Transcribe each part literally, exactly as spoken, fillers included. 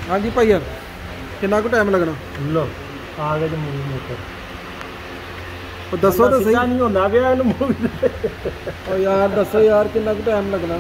हाँ जी भाई कितना को टाइम लगना लो आ गए जो मूवी मोटर और दसो तो सही नहीं होता गया मूवी और यार दसो यार कितना को टाइम लगना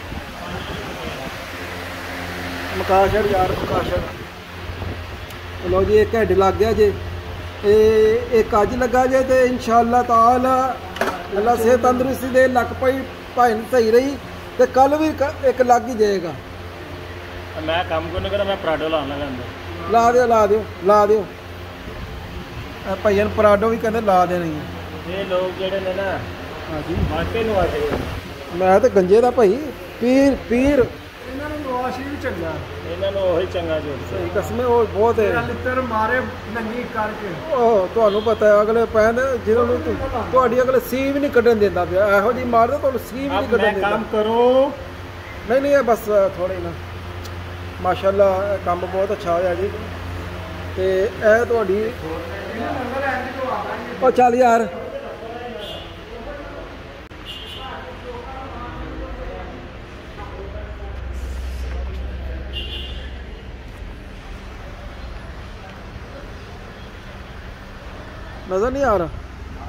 मुकाशर यार मुकाशर लो जी एक घंटे लग गया जे एक अज लगा जे तो इंशाअल्लाह ताला अल्लाह सेहत तंदुरुस्ती दे लक पई भाई सही रही तो कल भी एक लग ही जाएगा। मैं काम को नहीं करा मैं पराठो लाना अंदर ला दियो ला दियो ला दियो भाइया पराठो भी कहते ला देने ये लोग जेडे ने ना हाँ जी माटे नु आते मैं तो गंजे दा भाई पीर पीर ਇਹਨਾਂ ਨੂੰ ਨਵਾਸ਼ੀ ਵੀ ਚੰਗਾ ਇਹਨਾਂ ਨੂੰ ਉਹੀ ਚੰਗਾ ਜੋ ਸਹੀ ਕਸਮੇ ਉਹ ਬਹੁਤ ਹੈ ਲਿੱਤਰ ਮਾਰੇ ਨੰਗੀ ਕਰਕੇ ਉਹ ਤੁਹਾਨੂੰ ਪਤਾ ਹੈ ਅਗਲੇ ਪੈਨ ਜਿਹਨਾਂ ਨੂੰ ਤੁਹਾਡੀ ਅਗਲੇ ਸੀ ਵੀ ਨਹੀਂ ਕੱਢਣ ਦਿੰਦਾ ਪਿਆ ਇਹੋ ਜੀ ਮਾਰਦਾ ਤੁਹਾਨੂੰ ਸੀ ਵੀ ਨਹੀਂ ਕੱਢਣ ਦਿੰਦਾ ਕੰਮ ਕਰੋ ਨਹੀਂ ਨਹੀਂ ਇਹ ਬਸ ਥੋੜਾ ਹੀ ਨਾ ਮਾਸ਼ਾਅੱਲਾ ਕੰਮ ਬਹੁਤ ਅੱਛਾ ਹੋਇਆ ਜੀ ਤੇ ਇਹ ਤੁਹਾਡੀ ਉਹ ਚੱਲ ਯਾਰ नजर नहीं आ रहा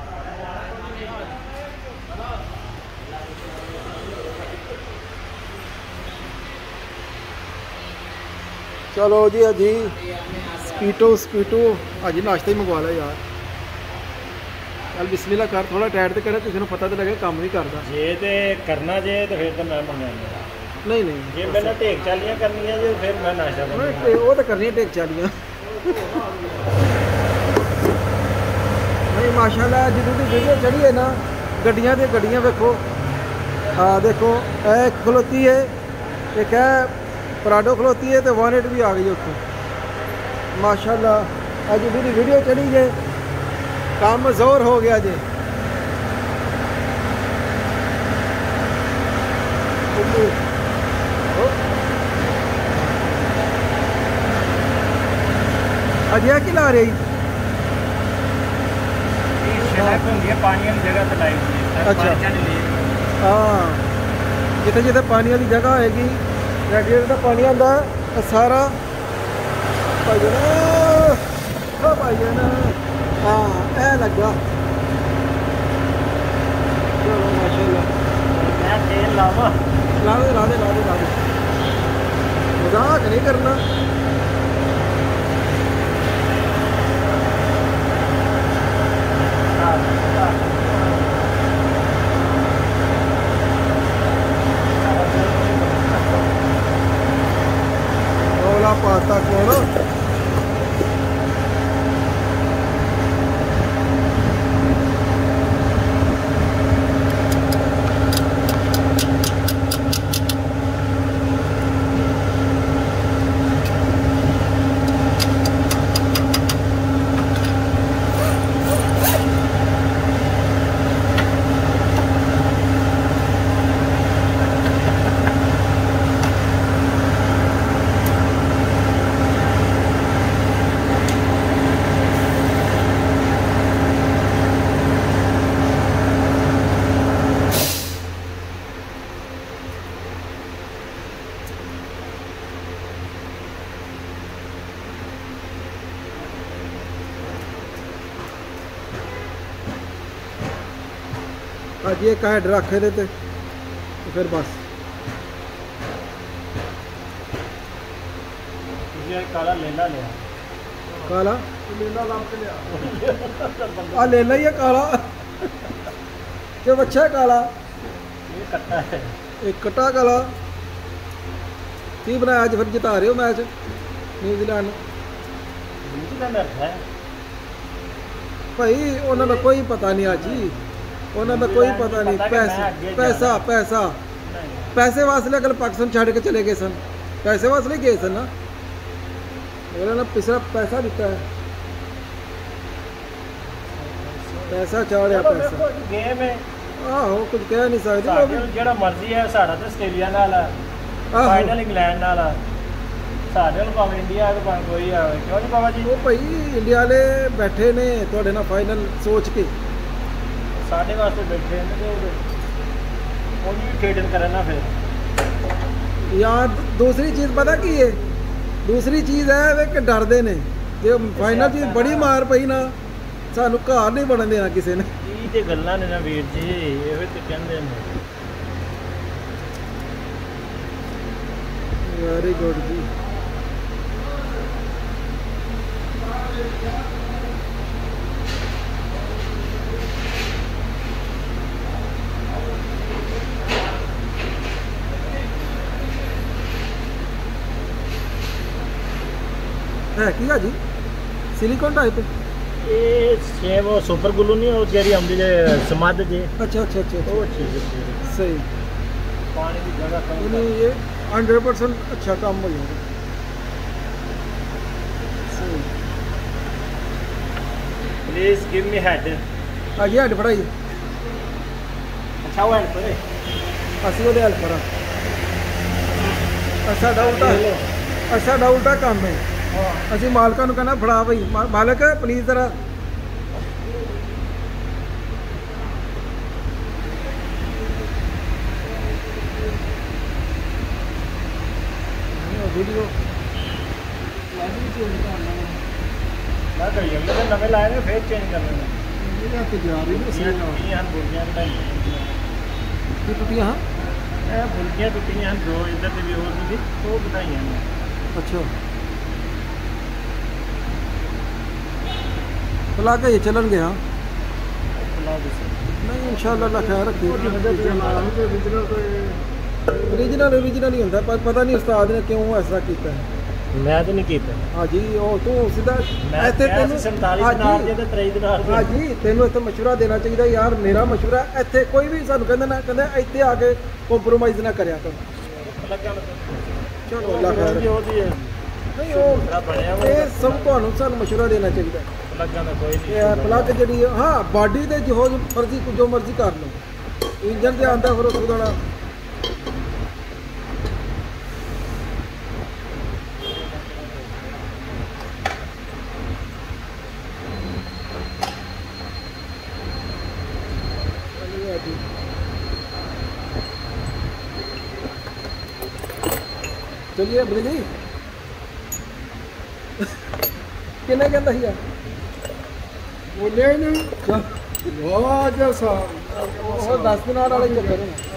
चलो जी अजी स्पीटो स्पीटो अज नाश्ता ही मंगवा लिया यार चल बिस्मिल्लाह कर थोड़ा टाइट तो करे किसी को पता तो लगे काम नहीं करता जे ते करना जे तो फिर तो मैं मंगाऊंगा नहीं नहीं जे मैंने टेक चालियां करनी है जे फिर मैं नाश्ता करूंगा वो तो करनी है टेक चालियां नहीं माशाल्लाह जितनी दी वीडियो चढ़ी है ना गड्डियां ते गड्डियां देखो हाँ देखो एक खलोती है एक है पराडो खलोती है तो वन एट भी आ गई उत्तों माशाल्लाह अज जितनी वीडियो चढ़ी है काम जोर हो गया जे अज की ला रही पानी वाली जगह पे लाई हुई है अच्छा हाँ जिथे जिथे पानी वाली जगह होएगी रेडिएटर का पानी आता है सारा भाई ना भाई ना हाँ ए लगा चलो माशाल्लाह मैं तेल लावा ला दे ला दे ला दे ला दे मजाक नहीं करना पाता कौन अज एक हैड रखे दे ते फिर बस काला लेला लिया काला लेला लाम के लिया आ लेला ही है काला क्यों अच्छा है काला ये कट्टा है एक कट्टा काला की बनाया अज फिर जिता रहे हो मैच न्यूजीलैंड न्यूजीलैंड है भाई उन्होंने कोई पता नहीं आज ही उन्होंने कोई पता नहीं पैसा पैसा पैसा पैसे वास्ते अगर पाकिस्तान छड़ के चले गए सन पैसे वास्ते गए सन ना उन्होंने पिछला पैसा दिता है पैसा चाड़िया पैसा गेम है आहो कुछ कह नहीं सकते जेड़ा मर्जी है साडा ते आस्ट्रेलिया नाल है फाइनल इंग्लैंड नाल है साडे नाल भावें इंडिया ते भावें कोई आवे क्यों नहीं बाबा जी वो भाई इंडिया वाले बैठे ने तुहाडे नाल फाइनल सोच के साढ़े वास्ते बैठे हैं तो भी ट्रेडिंग करना फिर यार दूसरी चीज़ पता की है दूसरी चीज़ है वे कि डरते ने जो फाइनल चीज़ बड़ी मार पई ना सानू घर नहीं बनन देना किसी ने। ਇਹ ਤੇ ਗੱਲਾਂ ਨੇ ਨਾ ਵੀਰ ਜੀ ਇਹੋ ਤੇ ਕਹਿੰਦੇ ਨੇ। वेरी गुड जी। है की है जी सिलिकॉन टाइप। ਇਹ ਸੇਮ ਉਹ ਸੁਪਰ ਗਲੂ ਨਹੀਂ ਉਹ ਜਿਹੜੀ ਆਉਂਦੀ ਜੇ ਸਮੱਧ ਜੇ अच्छा अच्छा अच्छा अच्छा ਉਹ ਚੀਜ਼ ਹੈ। सही ਪਾਣੀ ਦੀ ਜਗ੍ਹਾ ਕਮ नहीं ये हंड्रेड परसेंट अच्छा काम हो जाएगा। सही प्लीज गिव मी हेड। आ गया हेड फड़ाई अच्छा वो हेड परे ਅਸੀਂ ਉਹਦੇ ਹੈਲਪਰ ਆ। ਸਾਡਾ ਉਲਟਾ ਸਾਡਾ ਉਲਟਾ ਕੰਮ ਹੈ। ਅਸੀਂ ਮਾਲਕਾਂ ਨੂੰ ਕਹਿੰਦਾ ਫੜਾ ਭਾਈ ਮਾ- ਮਾਲਕ ਪਲੀਜ਼ ਜ਼ਰਾ ਵੀਡੀਓ ਮੈਂ ਕਹੀ ਜਾਂਦਾ ਤੇ ਨਵੇਂ ਲਾਏ ਨੇ ਫੇਰ ਚੇਂਜ ਕਰ ਲੈਣੇ। ਇਹਦਾ ਤੇ ਜਾ ਰਹੀ ਨਹੀਂ ਸੀ ਟੁੱਟੀਆਂ ਹਨ ਬੁਰਗੀਆਂ ਕਢਾਈਆਂ ਕੀ ਟੁੱਟੀਆਂ ਹਾਂ। ਇਹ ਬੁਰਗੀਆਂ ਟੁੱਟੀਆਂ ਹਨ ਦੋ ਇੱਧਰ ਤੇ ਵੀ ਹੋਰ ਵੀ ਉਹ ਕਢਾਈਆਂ ਨੇ। ਅੱਛਾ ਬੁਲਾ ਕੇ ਚੱਲਣ ਗਿਆ ਬੁਲਾ ਦੇ ਨਹੀਂ ਇਨਸ਼ਾਅੱਲਾ ਅੱਲਾ ਖੈਰ ਰੱਖੇ। ਓਰੀਜਨਲ ਓਰੀਜਨਲ ਹੀ ਹੁੰਦਾ ਪਰ ਪਤਾ ਨਹੀਂ ਉਸਤਾਦ ਨੇ ਕਿਉਂ ਐਸਾ ਕੀਤਾ ਹੈ। ਮੈਂ ਤਾਂ ਨਹੀਂ ਕੀਤਾ। ਹਾਂਜੀ ਉਹ ਤੂੰ ਸਿੱਧਾ ਮੈਂ ਇੱਥੇ ਤੈਨੂੰ ਸੰਤਾਲੀ ਦਿਨਾਰ ਜੇ ਤੇ ਤੇਈ ਦਿਨਾਰ ਦੇ। ਹਾਂਜੀ ਤੈਨੂੰ ਇੱਥੇ ਮਸ਼ਵਰਾ ਦੇਣਾ ਚਾਹੀਦਾ ਯਾਰ ਮੇਰਾ ਮਸ਼ਵਰਾ ਇੱਥੇ ਕੋਈ ਵੀ ਸਾਨੂੰ ਕਹਿੰਦਾ ਨਾ ਕਹਿੰਦਾ ਇੱਥੇ ਆ ਕੇ ਕੰਪਰੋਮਾਈਜ਼ ਨਾ ਕਰਿਆ ਕਰ। ਲੱਗਾ ਮੈਂ ਚਲੋ ਅੱਲਾ ਖੈਰ ਜੀ ਉਹਦੀ ਹੈ ਨਹੀਂ ਉਹ ਮੇਰਾ ਬਣਿਆ ਵਾ ਇਹ ਸਭ ਤੁਹਾਨੂੰ ਸਾਨੂੰ ਮਸ਼ਵਰਾ ਦੇਣਾ ਚਾਹੀਦਾ। ਲੱਗਾ ਤਾਂ ਕੋਈ ਨਹੀਂ। ਇਹ ਪਲੱਗ ਜਿਹੜੀ ਹੈ, ਹਾਂ ਬਾਡੀ ਦੇ ਜੋ ਮਰਜ਼ੀ ਜੋ ਮਰਜ਼ੀ ਕਰ ਲਓ ਇੰਜਨ ਤੇ ਆਂਦਾ ਫਿਰ ਉਸ ਦਾ चलिए अबली जी किन्ने कहता ही बोले नहीं दस दिन वाले चक्कर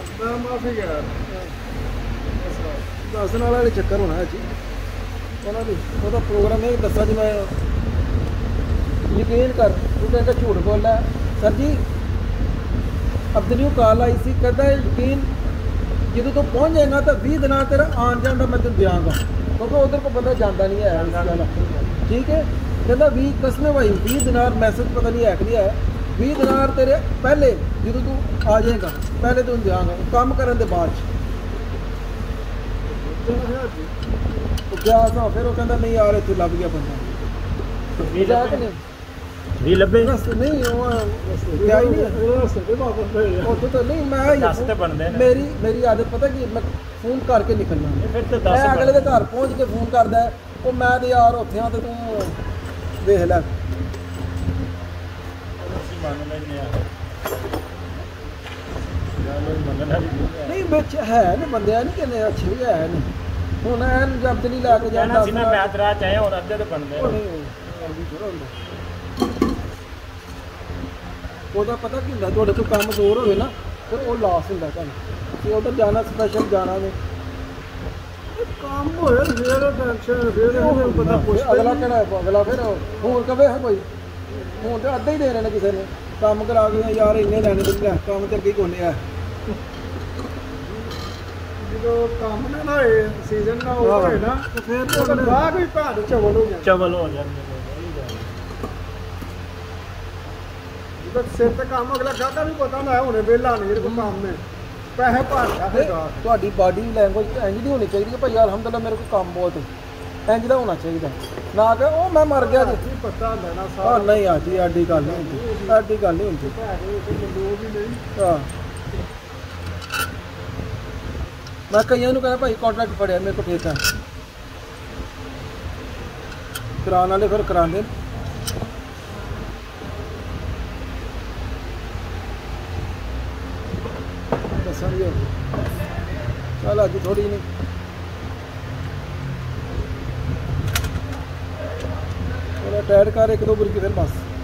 दस दिन वाले चक्कर होना है जी उन्होंने प्रोग्राम ये दसा जी मैं यकीन कर तू कहता झूठ बोल रहा सर जी अब्दुल कॉल आई सी कहता यकीन ਜਦੋਂ ਤੂੰ ਪਹੁੰਚ ਜਾਏਗਾ ਤਾਂ ਵੀਹ ਦਿਨਾਂ ਤੇਰਾ ਆਉਣ ਜਾਣ ਦਾ ਮੈਂ ਤੈਨੂੰ ਦਿਆਂਗਾ ਕਿਉਂਕਿ ਉਧਰ ਕੋ ਬੰਦਾ ਜਾਂਦਾ ਨਹੀਂ ਹੈ ਠੀਕ ਹੈ ਕਹਿੰਦਾ ਵੀਹ ਕਸਮੇ ਭਾਈ ਵੀਹ ਦਿਨਾਰ ਮੈਸੇਜ ਪਤਾ ਨਹੀਂ ਹੈ ਕਿ ਨਹੀਂ ਹੈ ਵੀਹ ਦਿਨਾਰ ਤੇਰੇ ਪਹਿਲੇ ਜਦੋਂ ਤੂੰ ਆ ਜਾਏਗਾ ਪਹਿਲੇ ਤੈਨੂੰ ਦਿਆਂਗਾ ਕੰਮ ਕਰਨ ਦੇ ਬਾਅਦ ਉਹ ਕਿਹਾ ਸਾ ਫਿਰ ਉਹ ਕਹਿੰਦਾ ਨਹੀਂ ਯਾਰ ਇੱਥੇ ਲੱਭ ਗਿਆ ਬੰਦਾ ਵੀਹ ਜਾ ਕੇ ਨਹੀਂ ਵੀ ਲੱਭੇ ਨਹੀਂ ਉਹ ਗਿਆ ਹੀ ਨਹੀਂ ਉੱਥੇ ਤਾਂ ਨਹੀਂ ਮੈਂ ਦਸ ਤੇ ਬਣਦੇ ਨੇ ਮੇਰੀ ਮੇਰੀ ਆਦਤ ਪਤਾ ਕੀ ਮੈਂ ਫੋਨ ਕਰਕੇ ਨਿਕਲਣਾ ਫਿਰ ਤੇ ਦਸ ਮੈਂ ਅਗਲੇ ਦੇ ਘਰ ਪਹੁੰਚ ਕੇ ਫੋਨ ਕਰਦਾ ਉਹ ਮੈਂ ਤੇ ਯਾਰ ਉੱਥੇ ਆ ਤੇ ਤੂੰ ਵੇਖ ਲੈ ਅਸੀਂ ਮੰਨ ਲੈਂਦੇ ਆ ਮੰਨਣਾ ਨਹੀਂ ਵਿੱਚ ਹੈ ਨੇ ਬੰਦਿਆਂ ਨਹੀਂ ਕਿੰਨੇ ਅੱਛੇ ਵੀ ਹੈ ਨੇ ਹੁਣ ਐਨ ਜਬਤ ਨਹੀਂ ਲੈ ਕੇ ਜਾਂਦਾ ਸੀ ਨਾ ਮੈਂ ਤਰਾ ਚਾਹੇ ਹੁਣ ਅੱਧੇ ਤੇ ਬਣਦੇ ਉਹਦਾ ਪਤਾ ਕੀ ਹੁੰਦਾ ਤੁਹਾਡੇ ਕੋਲ ਕੰਮ ਜ਼ੋਰ ਹੋਵੇ ਨਾ ਫਿਰ ਉਹ ਲਾਸ ਹੁੰਦਾ ਤੁਹਾਨੂੰ ਤੇ ਉਧਰ ਜਾਣਾ ਸਪੈਸ਼ਲ ਜਾਣਾ ਵੇ ਕੰਮ ਹੋਇਆ ਫੇਰ ਟੈਨਸ਼ਨ ਫੇਰ ਬੰਦਾ ਪੁੱਛਦਾ ਅਗਲਾ ਕਿਹੜਾ ਅਗਲਾ ਫਿਰ ਹੋਰ ਕਵੇ ਹੈ ਕੋਈ ਹੁਣ ਤੇ ਅੱਧੇ ਹੀ ਦੇ ਰਹੇ ਨੇ ਕਿਸੇ ਨੇ ਕੰਮ ਕਰਾ ਕੇ ਯਾਰ ਇੰਨੇ ਲੈਣੇ ਤੇ ਕੰਮ ਤੇ ਅੱਗੇ ਕੋਨੇ ਆ ਜਦੋਂ ਕੰਮ ਨਾ ਹੋਏ ਸੀਜ਼ਨ ਨਾ ਹੋਵੇ ਨਾ ਤੇ ਫਿਰ ਤਾਂ ਬਾਹਰ ਵੀ ਭਾਰ ਚਵਲ ਹੋ ਜਾਂਦਾ ਚਵਲ ਹੋ ਜਾਂਦੇ ਸਿਰ ਤੇ ਕੰਮ ਅਗਲਾ ਖਾਦਾ ਵੀ ਪਤਾ ਨਾ ਹੁਣੇ ਵਿਹਲਾ ਨਹੀਂ ਇਹ ਕੰਮ ਨੇ ਪੈਸੇ ਭਾਰਦਾ ਹੈਗਾ ਤੁਹਾਡੀ ਬਾਡੀ ਲੈਂਗੁਏਜ ਇੰਜ ਦੀ ਹੋਣੀ ਚਾਹੀਦੀ ਹੈ ਭਾਈ ਅਲਹਮਦੁਲਿਲਾ ਮੇਰੇ ਕੋਲ ਕੰਮ ਬਹੁਤ ਹੈ ਇੰਜ ਦਾ ਹੋਣਾ ਚਾਹੀਦਾ ਨਾ ਕਿ ਉਹ ਮੈਂ ਮਰ ਗਿਆ ਜੀ ਪਤਾ ਹੁੰਦਾ ਨਾ ਸਾਰਾ ਨਹੀਂ ਆ ਜੀ ਐਡੀ ਗੱਲ ਨਹੀਂ ਹੁੰਦੀ ਐਡੀ ਗੱਲ ਨਹੀਂ ਹੁੰਦੀ ਹਾਂ ਮੈਂ ਕਈਆਂ ਨੂੰ ਕਹਿੰਦਾ ਭਾਈ ਕੰਟਰੈਕਟ ਫੜਿਆ ਮੇਰੇ ਕੋਲ ਠੇਕਾ ਕਰਾਉਣ ਵਾਲੇ ਫਿਰ ਕਰਾਉਂਦੇ समझो चल अज थोड़ी नहीं ਟਾਇਰ ਕਰ ਇੱਕ ਦੋ ਬੁਰਕੀ ਫਿਰ ਬਸ